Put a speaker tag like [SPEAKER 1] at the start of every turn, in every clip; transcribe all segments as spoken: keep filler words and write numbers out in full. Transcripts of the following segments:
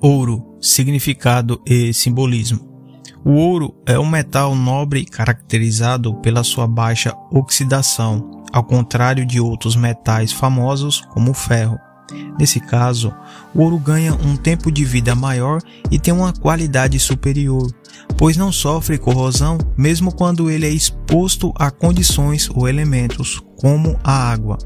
[SPEAKER 1] Ouro, significado e simbolismo. O ouro é um metal nobre caracterizado pela sua baixa oxidação, ao contrário de outros metais famosos como o ferro. Nesse caso, o ouro ganha um tempo de vida maior e tem uma qualidade superior, pois não sofre corrosão mesmo quando ele é exposto a condições ou elementos, como a água.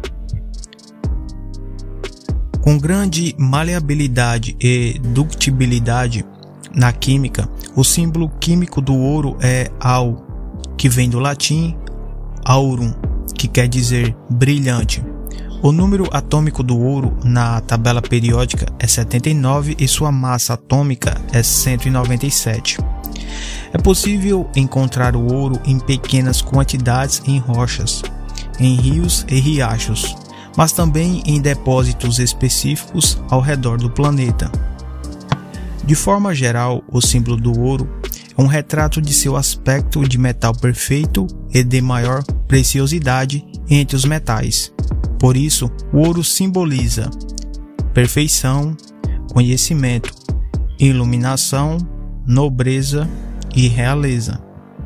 [SPEAKER 1] Com grande maleabilidade e ductibilidade na química, o símbolo químico do ouro é Au, que vem do latim aurum, que quer dizer brilhante. O número atômico do ouro na tabela periódica é setenta e nove e sua massa atômica é cento e noventa e sete. É possível encontrar o ouro em pequenas quantidades em rochas, em rios e riachos, mas também em depósitos específicos ao redor do planeta. De forma geral, o símbolo do ouro é um retrato de seu aspecto de metal perfeito e de maior preciosidade entre os metais. Por isso, o ouro simboliza perfeição, conhecimento, iluminação, nobreza e realeza.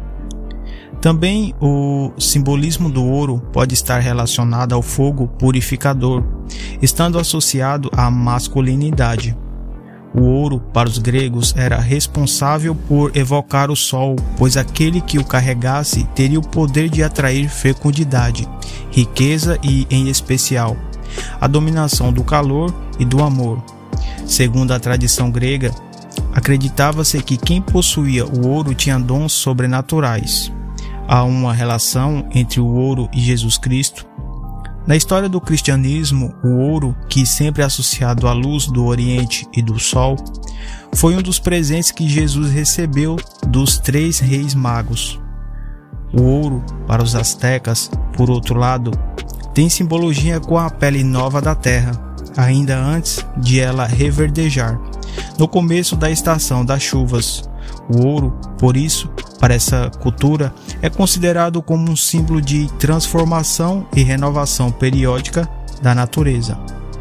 [SPEAKER 1] Também o simbolismo do ouro pode estar relacionado ao fogo purificador, estando associado à masculinidade. O ouro, para os gregos, era responsável por evocar o sol, pois aquele que o carregasse teria o poder de atrair fecundidade, riqueza e, em especial, a dominação do calor e do amor. Segundo a tradição grega, acreditava-se que quem possuía o ouro tinha dons sobrenaturais. Há uma relação entre o ouro e Jesus Cristo. Na história do cristianismo, o ouro, que sempre é associado à luz do Oriente e do Sol, foi um dos presentes que Jesus recebeu dos três reis magos. O ouro, para os astecas, por outro lado, tem simbologia com a pele nova da terra, ainda antes de ela reverdejar, no começo da estação das chuvas. O ouro, por isso, para essa cultura, é considerado como um símbolo de transformação e renovação periódica da natureza.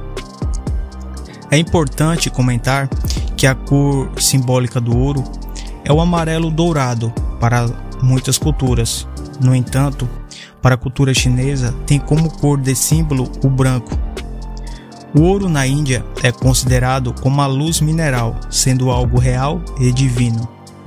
[SPEAKER 1] É importante comentar que a cor simbólica do ouro é o amarelo dourado para muitas culturas. No entanto, para a cultura chinesa, tem como cor de símbolo o branco. O ouro na Índia é considerado como a luz mineral, sendo algo real e divino.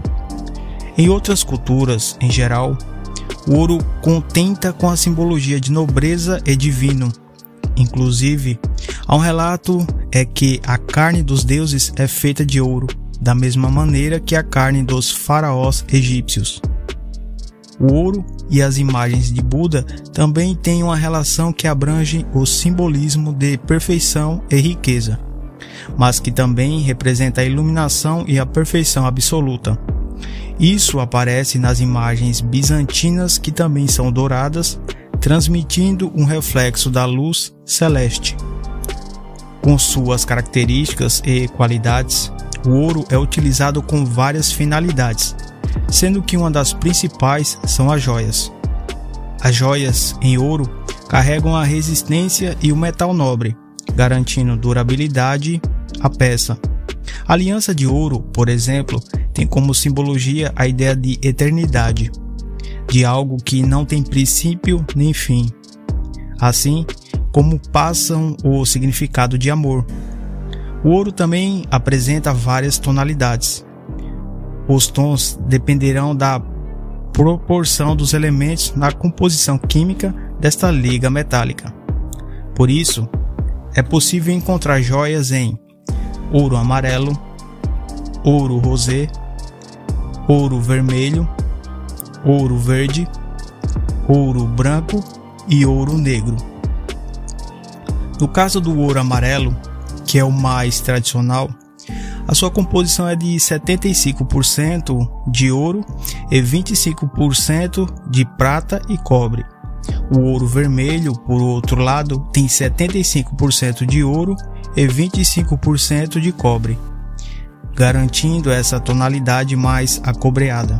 [SPEAKER 1] Em outras culturas, em geral, o ouro contenta com a simbologia de nobreza e divino. Inclusive, há um relato é que a carne dos deuses é feita de ouro, da mesma maneira que a carne dos faraós egípcios. O ouro e as imagens de Buda também têm uma relação que abrange o simbolismo de perfeição e riqueza, mas que também representa a iluminação e a perfeição absoluta. Isso aparece nas imagens bizantinas, que também são douradas, transmitindo um reflexo da luz celeste. Com suas características e qualidades, o ouro é utilizado com várias finalidades, sendo que uma das principais são as joias. As joias em ouro carregam a resistência e o metal nobre, garantindo durabilidade à peça. A aliança de ouro, por exemplo, tem como simbologia a ideia de eternidade, de algo que não tem princípio nem fim, assim como passam o significado de amor. O ouro também apresenta várias tonalidades. Os tons dependerão da proporção dos elementos na composição química desta liga metálica. Por isso, é possível encontrar joias em ouro amarelo, ouro rosé, ouro vermelho, ouro verde, ouro branco e ouro negro. No caso do ouro amarelo, que é o mais tradicional, a sua composição é de setenta e cinco por cento de ouro e vinte e cinco por cento de prata e cobre. O ouro vermelho, por outro lado, tem setenta e cinco por cento de ouro e vinte e cinco por cento de cobre, garantindo essa tonalidade mais acobreada.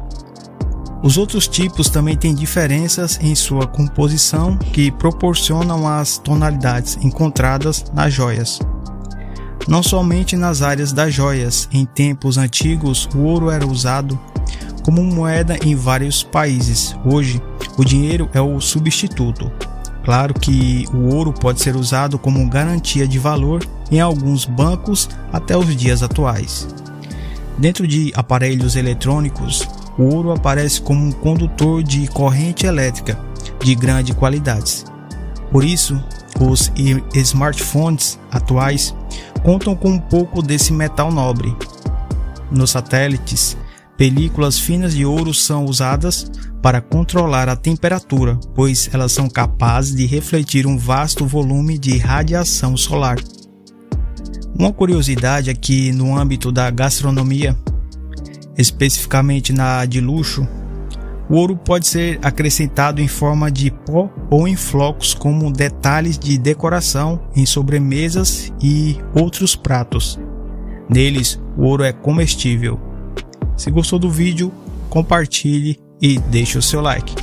[SPEAKER 1] Os outros tipos também têm diferenças em sua composição que proporcionam as tonalidades encontradas nas joias. Não somente nas áreas das joias, em tempos antigos o ouro era usado como moeda em vários países. Hoje, o dinheiro é o substituto. Claro que o ouro pode ser usado como garantia de valor em alguns bancos até os dias atuais. Dentro de aparelhos eletrônicos, o ouro aparece como um condutor de corrente elétrica de grande qualidade. Por isso, os smartphones atuais contam com um pouco desse metal nobre. Nos satélites, películas finas de ouro são usadas para controlar a temperatura, pois elas são capazes de refletir um vasto volume de radiação solar. Uma curiosidade é que no âmbito da gastronomia, especificamente na de luxo, o ouro pode ser acrescentado em forma de pó ou em flocos como detalhes de decoração em sobremesas e outros pratos. Neles, o ouro é comestível. Se gostou do vídeo, compartilhe e deixe o seu like.